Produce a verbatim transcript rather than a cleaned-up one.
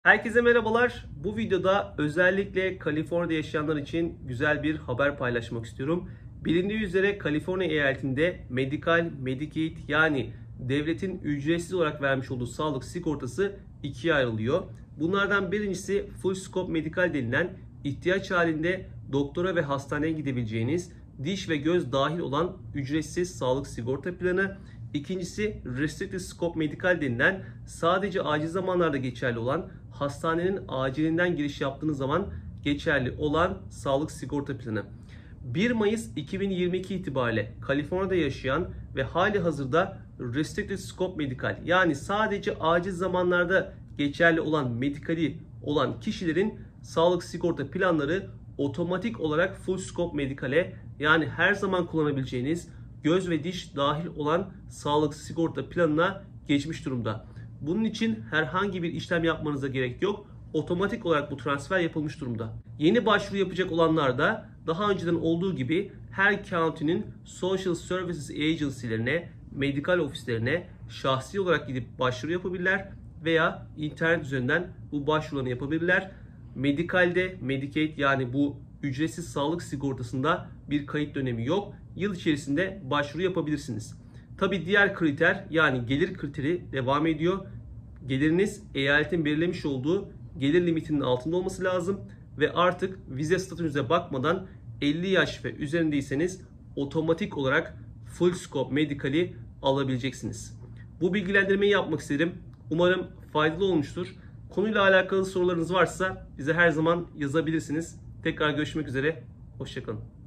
Herkese merhabalar. Bu videoda özellikle Kaliforniya'da yaşayanlar için güzel bir haber paylaşmak istiyorum. Bilindiği üzere Kaliforniya eyaletinde Medikal, Medicaid yani devletin ücretsiz olarak vermiş olduğu sağlık sigortası ikiye ayrılıyor. Bunlardan birincisi Full Scope Medical denilen ihtiyaç halinde doktora ve hastaneye gidebileceğiniz diş ve göz dahil olan ücretsiz sağlık sigorta planı. İkincisi Restricted Scope Medical denilen sadece acil zamanlarda geçerli olan hastanenin acilinden giriş yaptığınız zaman geçerli olan sağlık sigorta planı. bir Mayıs iki bin yirmi iki itibariyle Kaliforniya'da yaşayan ve hali hazırda Restricted Scope Medical yani sadece acil zamanlarda geçerli olan medikali olan kişilerin sağlık sigorta planları otomatik olarak Full Scope Medical'e yani her zaman kullanabileceğiniz göz ve diş dahil olan sağlık sigorta planına geçmiş durumda. Bunun için herhangi bir işlem yapmanıza gerek yok. Otomatik olarak bu transfer yapılmış durumda. Yeni başvuru yapacak olanlar da daha önceden olduğu gibi her county'nin Social Services Agency'lerine, medikal ofislerine şahsi olarak gidip başvuru yapabilirler veya internet üzerinden bu başvurularını yapabilirler. Medikal'de, Medicaid yani bu ücretsiz sağlık sigortasında bir kayıt dönemi yok. Yıl içerisinde başvuru yapabilirsiniz. Tabi diğer kriter yani gelir kriteri devam ediyor. Geliriniz eyaletin belirlemiş olduğu gelir limitinin altında olması lazım ve artık vize statünüze bakmadan elli yaş ve üzerindeyseniz otomatik olarak Full Scope Medical'i alabileceksiniz. Bu bilgilendirmeyi yapmak istedim. Umarım faydalı olmuştur. Konuyla alakalı sorularınız varsa bize her zaman yazabilirsiniz. Tekrar görüşmek üzere. Hoşça kalın.